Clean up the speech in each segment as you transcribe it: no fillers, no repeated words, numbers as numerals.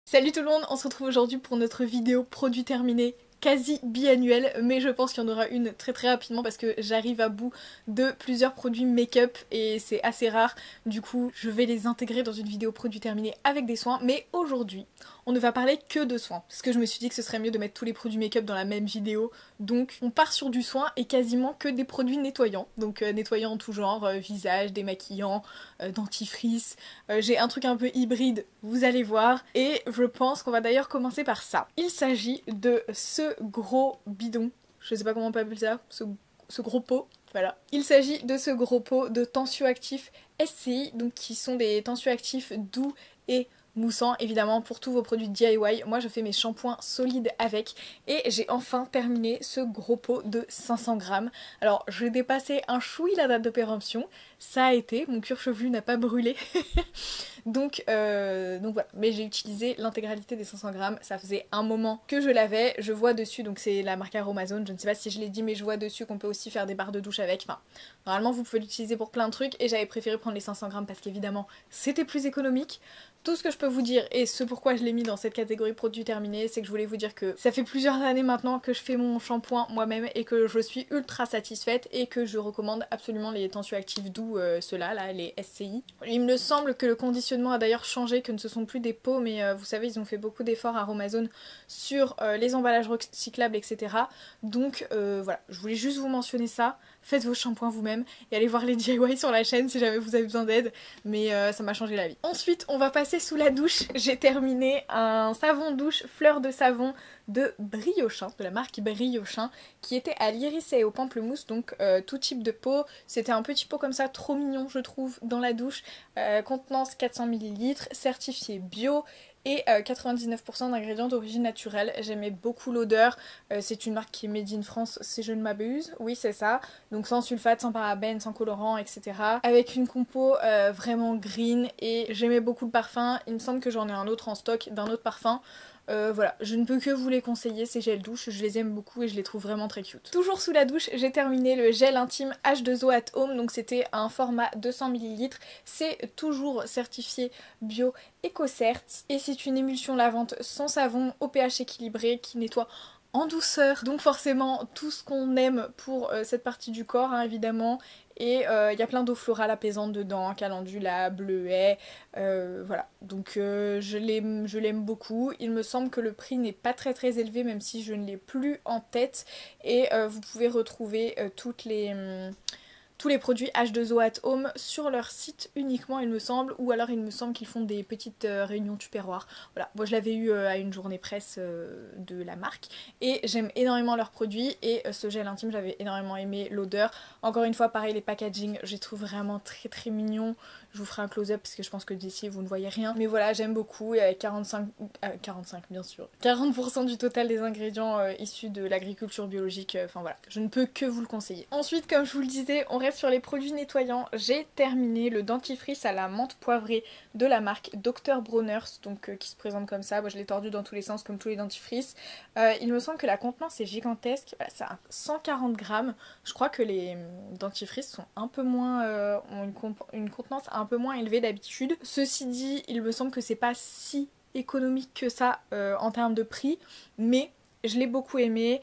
Salut tout le monde, on se retrouve aujourd'hui pour notre vidéo produit terminé quasi biannuelle, mais je pense qu'il y en aura une très rapidement parce que j'arrive à bout de plusieurs produits make-up et c'est assez rare, du coup je vais les intégrer dans une vidéo produit terminé avec des soins, mais aujourd'hui on ne va parler que de soins, parce que je me suis dit que ce serait mieux de mettre tous les produits make-up dans la même vidéo, donc on part sur du soin et quasiment que des produits nettoyants, donc nettoyants en tout genre, visage, démaquillants, dentifrice, j'ai un truc un peu hybride, vous allez voir, et je pense qu'on va d'ailleurs commencer par ça. Il s'agit de ce gros bidon, je sais pas comment on peut appeler ça, ce gros pot, voilà. Il s'agit de ce gros pot de tensioactifs SCI, donc qui sont des tensioactifs doux et moussant évidemment pour tous vos produits DIY. Moi je fais mes shampoings solides avec et j'ai enfin terminé ce gros pot de 500 grammes. Alors j'ai dépassé un chouï la date de péremption, ça a été, mon cuir chevelu n'a pas brûlé. donc voilà, mais j'ai utilisé l'intégralité des 500 grammes, ça faisait un moment que je l'avais, je vois dessus, donc c'est la marque Aromazone, je ne sais pas si je l'ai dit mais je vois dessus qu'on peut aussi faire des barres de douche avec, enfin normalement vous pouvez l'utiliser pour plein de trucs et j'avais préféré prendre les 500 grammes parce qu'évidemment c'était plus économique. Tout ce que je peux vous dire, et ce pourquoi je l'ai mis dans cette catégorie produits terminés, c'est que je voulais vous dire que ça fait plusieurs années maintenant que je fais mon shampoing moi-même et que je suis ultra satisfaite et que je recommande absolument les tensioactifs doux, ceux-là, là, les SCI. Il me semble que le conditionnement a d'ailleurs changé, que ce ne sont plus des pots, mais vous savez, ils ont fait beaucoup d'efforts à Aromazone sur les emballages recyclables, etc. Donc voilà, je voulais juste vous mentionner ça. Faites vos shampoings vous-même et allez voir les DIY sur la chaîne si jamais vous avez besoin d'aide, mais ça m'a changé la vie. Ensuite, on va passer sous la douche. J'ai terminé un savon douche fleur de savon de Briochin, de la marque Briochin, qui était à l'iris et au pamplemousse, donc tout type de peau. C'était un petit pot comme ça, trop mignon je trouve, dans la douche, contenance 400 ml, certifié bio, et 99% d'ingrédients d'origine naturelle. J'aimais beaucoup l'odeur, c'est une marque qui est made in France si je ne m'abuse, oui c'est ça, donc sans sulfate, sans parabènes, sans colorant, etc. Avec une compo vraiment green et j'aimais beaucoup le parfum, il me semble que j'en ai un autre en stock d'un autre parfum. Voilà, je ne peux que vous les conseiller, ces gels douche, je les aime beaucoup et je les trouve vraiment très cute. Toujours sous la douche, j'ai terminé le gel intime H2O at Home, donc c'était un format 200 ml, c'est toujours certifié bio EcoCert et c'est une émulsion lavante sans savon au pH équilibré qui nettoie en douceur, donc forcément tout ce qu'on aime pour cette partie du corps, hein, évidemment. Et il y a plein d'eau florale apaisante dedans, calendula, bleuet, voilà. Donc je l'aime beaucoup. Il me semble que le prix n'est pas très élevé, même si je ne l'ai plus en tête. Et vous pouvez retrouver tous les produits H2O at Home sur leur site uniquement il me semble, ou alors il me semble qu'ils font des petites réunions tupperware. Voilà, moi je l'avais eu à une journée presse de la marque et j'aime énormément leurs produits et ce gel intime j'avais énormément aimé l'odeur. Encore une fois pareil les packaging je les trouve vraiment très mignons. Je vous ferai un close-up parce que je pense que d'ici vous ne voyez rien. Mais voilà j'aime beaucoup et avec 45 bien sûr, 40% du total des ingrédients issus de l'agriculture biologique, enfin voilà, je ne peux que vous le conseiller. Ensuite comme je vous le disais on reste sur les produits nettoyants, j'ai terminé le dentifrice à la menthe poivrée de la marque Dr Bronner's, donc qui se présente comme ça. Moi je l'ai tordu dans tous les sens comme tous les dentifrices. Il me semble que la contenance est gigantesque, voilà, ça a 140 grammes. Je crois que les dentifrices sont un peu moins, ont une contenance un peu moins élevée d'habitude. Ceci dit, il me semble que c'est pas si économique que ça en termes de prix, mais je l'ai beaucoup aimé.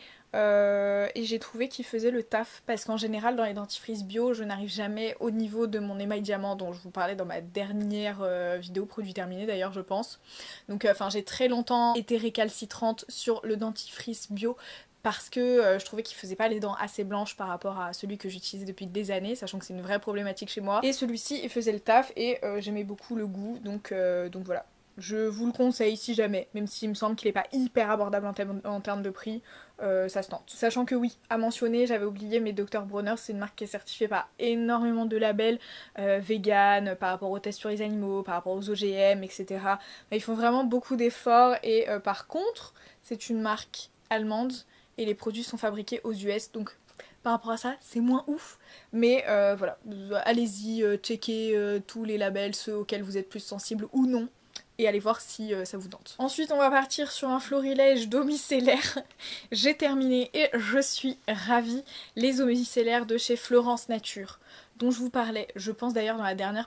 Et j'ai trouvé qu'il faisait le taf parce qu'en général dans les dentifrices bio je n'arrive jamais au niveau de mon émail diamant dont je vous parlais dans ma dernière vidéo produit terminé d'ailleurs je pense. Donc enfin j'ai très longtemps été récalcitrante sur le dentifrice bio parce que je trouvais qu'il faisait pas les dents assez blanches par rapport à celui que j'utilisais depuis des années, sachant que c'est une vraie problématique chez moi. Et celui-ci il faisait le taf et j'aimais beaucoup le goût, donc voilà. Je vous le conseille si jamais, même s'il me semble qu'il n'est pas hyper abordable en termes de prix, ça se tente. Sachant que oui, à mentionner, j'avais oublié, mais Dr Bronner c'est une marque qui est certifiée par énormément de labels vegan, par rapport aux tests sur les animaux, par rapport aux OGM, etc. Ils font vraiment beaucoup d'efforts et par contre, c'est une marque allemande et les produits sont fabriqués aux US, donc par rapport à ça, c'est moins ouf, mais voilà, allez-y, checkez tous les labels, ceux auxquels vous êtes plus sensible ou non, et allez voir si ça vous tente. Ensuite on va partir sur un florilège d'eau micellaire. J'ai terminé et je suis ravie, les eaux micellaires de chez Florence Nature, dont je vous parlais, je pense d'ailleurs dans la dernière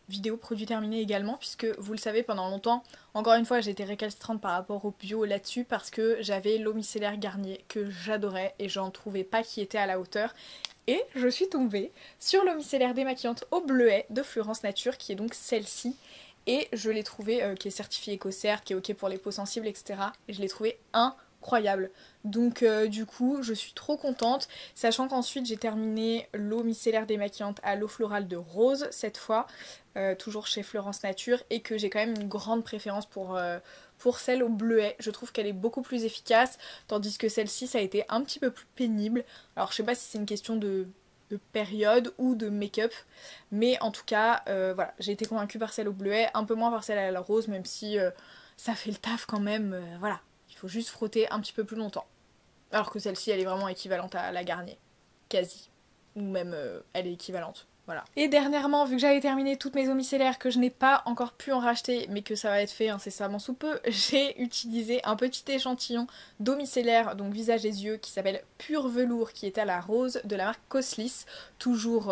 vidéo produit terminé également, puisque vous le savez, pendant longtemps, encore une fois, j'ai été récalcitrante par rapport au bio là-dessus parce que j'avais l'eau micellaire Garnier que j'adorais et j'en trouvais pas qui était à la hauteur. Et je suis tombée sur l'eau micellaire démaquillante au bleuet de Florence Nature, qui est donc celle-ci. Et je l'ai trouvée, qui est certifiée EcoCert, qui est ok pour les peaux sensibles, etc. Et je l'ai trouvée incroyable. Donc du coup, je suis trop contente, sachant qu'ensuite j'ai terminé l'eau micellaire démaquillante à l'eau florale de rose, cette fois, toujours chez Florence Nature, et que j'ai quand même une grande préférence pour celle au bleuet. Je trouve qu'elle est beaucoup plus efficace, tandis que celle-ci, ça a été un petit peu plus pénible. Alors je sais pas si c'est une question de période ou de make-up, mais en tout cas voilà, j'ai été convaincue par celle au bleuet, un peu moins par celle à la rose, même si ça fait le taf quand même, voilà, il faut juste frotter un petit peu plus longtemps, alors que celle-ci elle est vraiment équivalente à la Garnier, quasi, ou même elle est équivalente. Voilà. Et dernièrement, vu que j'avais terminé toutes mes eaux micellaires, que je n'ai pas encore pu en racheter, mais que ça va être fait incessamment sous peu, j'ai utilisé un petit échantillon d'eau micellaire, donc visage et yeux, qui s'appelle Pur Velours, qui est à la rose, de la marque Coslis, toujours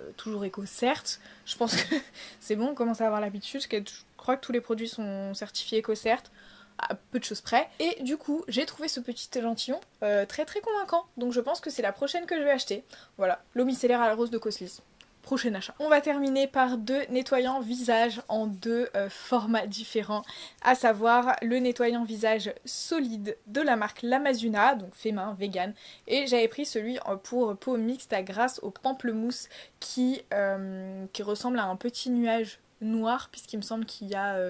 éco certes. Je pense que c'est bon, on commence à avoir l'habitude, je crois que tous les produits sont certifiés éco certes, à peu de choses près. Et du coup, j'ai trouvé ce petit échantillon très très convaincant, donc je pense que c'est la prochaine que je vais acheter. Voilà, l'eau micellaire à la rose de Coslis. Prochain achat. On va terminer par deux nettoyants visage en deux formats différents, à savoir le nettoyant visage solide de la marque Lamazuna, donc fait main, vegan, et j'avais pris celui pour peau mixte à grâce au pamplemousse qui ressemble à un petit nuage noir, puisqu'il me semble qu'il y a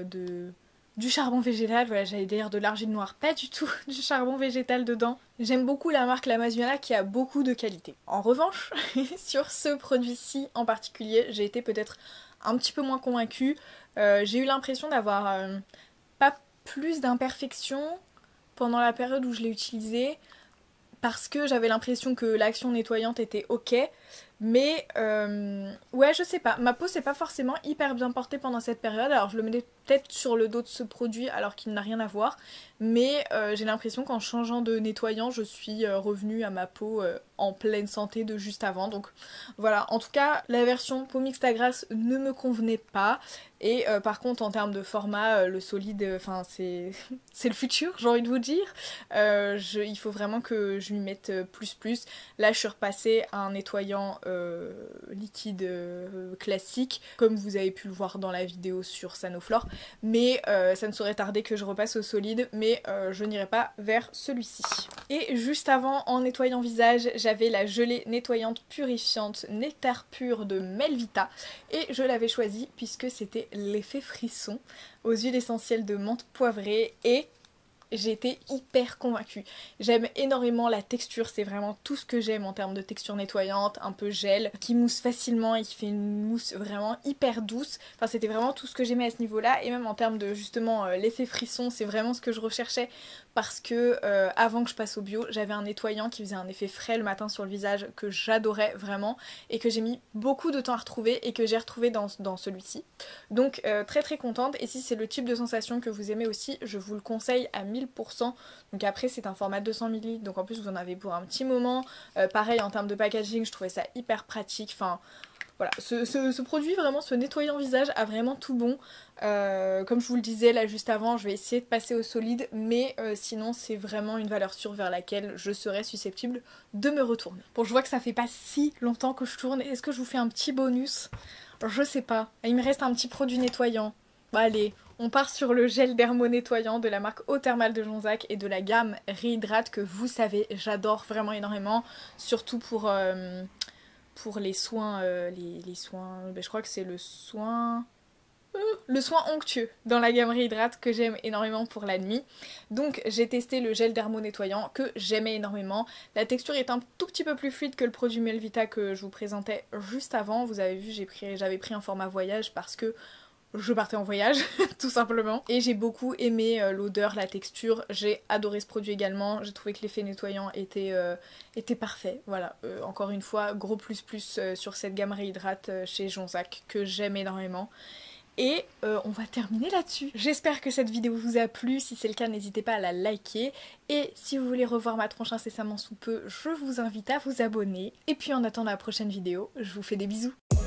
du charbon végétal, voilà, j'allais dire de l'argile noire, pas du tout, du charbon végétal dedans. J'aime beaucoup la marque Lamazuna qui a beaucoup de qualité. En revanche, sur ce produit-ci en particulier, j'ai été peut-être un petit peu moins convaincue. J'ai eu l'impression d'avoir pas plus d'imperfections pendant la période où je l'ai utilisé, parce que j'avais l'impression que l'action nettoyante était ok, mais ouais, je sais pas, ma peau s'est pas forcément hyper bien portée pendant cette période, alors je le mettais peut-être sur le dos de ce produit alors qu'il n'a rien à voir, mais j'ai l'impression qu'en changeant de nettoyant, je suis revenue à ma peau en pleine santé de juste avant, donc voilà, en tout cas, la version peau mixte à grasse ne me convenait pas, et par contre en termes de format, le solide, enfin c'est le futur, j'ai envie de vous dire, il faut vraiment que je lui mette plus. Là je suis repassée à un nettoyant liquide classique, comme vous avez pu le voir dans la vidéo sur Sanoflore, mais ça ne saurait tarder que je repasse au solide, mais je n'irai pas vers celui-ci. Et juste avant, en nettoyant visage, j'avais la gelée nettoyante purifiante Nectar Pur de Melvita, et je l'avais choisie puisque c'était l'effet frisson aux huiles essentielles de menthe poivrée, et j'ai été hyper convaincue. J'aime énormément la texture, c'est vraiment tout ce que j'aime en termes de texture nettoyante, un peu gel, qui mousse facilement et qui fait une mousse vraiment hyper douce. Enfin, c'était vraiment tout ce que j'aimais à ce niveau-là, et même en termes de justement l'effet frisson, c'est vraiment ce que je recherchais, parce que avant que je passe au bio, j'avais un nettoyant qui faisait un effet frais le matin sur le visage que j'adorais vraiment, et que j'ai mis beaucoup de temps à retrouver, et que j'ai retrouvé dans celui-ci. Donc très très contente, et si c'est le type de sensation que vous aimez aussi, je vous le conseille à 1000%. Donc après c'est un format 200 ml, donc en plus vous en avez pour un petit moment. Pareil en termes de packaging, je trouvais ça hyper pratique. Enfin voilà, ce produit, vraiment ce nettoyant visage a vraiment tout bon. Comme je vous le disais là juste avant, je vais essayer de passer au solide, mais sinon c'est vraiment une valeur sûre vers laquelle je serais susceptible de me retourner. Bon, je vois que ça fait pas si longtemps que je tourne, est-ce que je vous fais un petit bonus? Je sais pas, il me reste un petit produit nettoyant. Bon allez, on part sur le gel dermo nettoyant de la marque Eau Thermale de Jonzac et de la gamme Rehydrate, que vous savez, j'adore vraiment énormément, surtout pour les soins, les soins, je crois que c'est le soin onctueux dans la gamme Rehydrate que j'aime énormément pour la nuit. Donc j'ai testé le gel dermo nettoyant que j'aimais énormément. La texture est un tout petit peu plus fluide que le produit Melvita que je vous présentais juste avant. Vous avez vu, j'avais pris un format voyage parce que je partais en voyage, tout simplement. Et j'ai beaucoup aimé l'odeur, la texture. J'ai adoré ce produit également. J'ai trouvé que l'effet nettoyant était parfait. Voilà, encore une fois, gros plus sur cette gamme Rehydrate chez Jonzac que j'aime énormément. Et on va terminer là-dessus. J'espère que cette vidéo vous a plu. Si c'est le cas, n'hésitez pas à la liker. Et si vous voulez revoir ma tronche incessamment sous peu, je vous invite à vous abonner. Et puis en attendant la prochaine vidéo, je vous fais des bisous.